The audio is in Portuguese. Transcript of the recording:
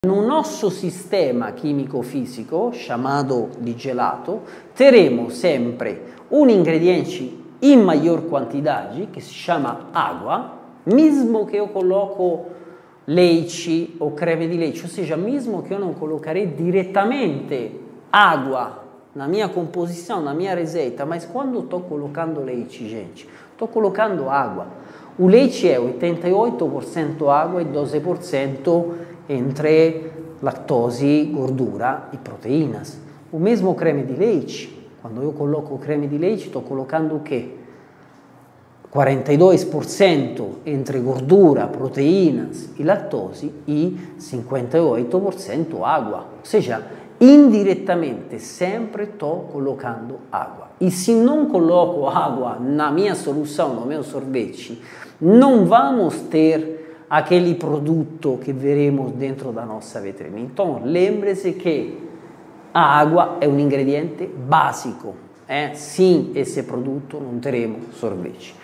No nosso sistema chimico-fisico, chamado di gelato, teremos sempre um ingrediente em maior quantidade, que se chama água, mesmo que eu coloco leite ou creme di leite, ou seja, mesmo que eu não colocarei diretamente água na minha composição, na minha receita, mas quando estou colocando leite, gente, estou colocando água. O leite é 88% água e 12% entre lactose, gordura e proteínas. O mesmo creme de leite, quando eu coloco creme de leite, estou colocando o quê? 42% entre gordura, proteínas e lactose e 58% água. Ou seja, indiretamente sempre estou colocando água. E se não coloco água na minha solução, no meu sorvete, não vamos ter aquele produto que veremos dentro da nossa vitrine. Então, lembre-se que a água é um ingrediente básico. Sem esse produto não teremos sorvete.